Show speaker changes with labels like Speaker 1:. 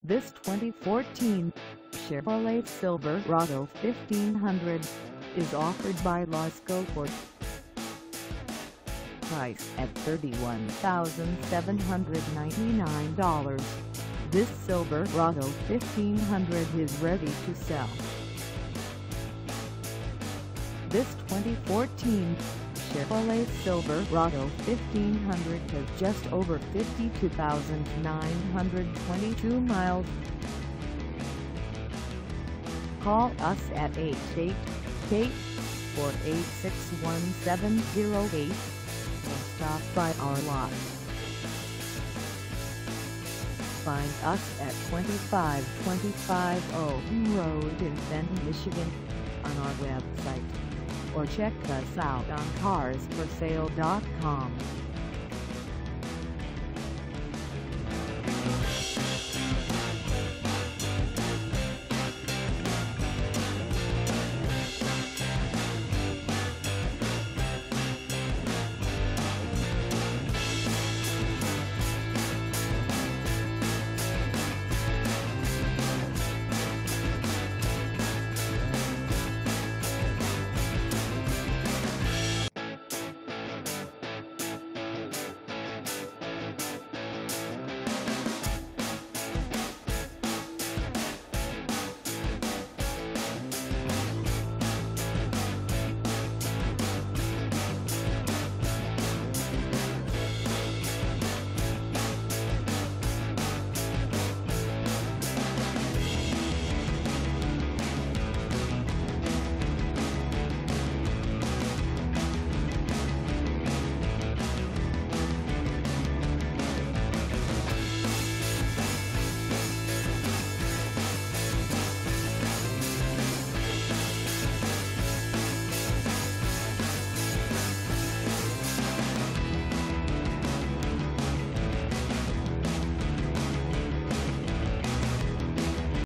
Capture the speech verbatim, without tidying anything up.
Speaker 1: This twenty fourteen Chevrolet Silverado fifteen hundred is offered by LASCO Ford. Price at thirty-one thousand seven hundred ninety-nine dollars, this Silverado fifteen hundred is ready to sell. This twenty fourteen Chevrolet Silverado fifteen hundred has just over fifty-two thousand nine hundred twenty-two miles. Call us at eight eight eight, four eight six, one seven zero eight or stop by our lot. Find us at twenty-five twenty-five Owen Road in Fenton, Michigan on our website, or check us out on cars for sale dot com.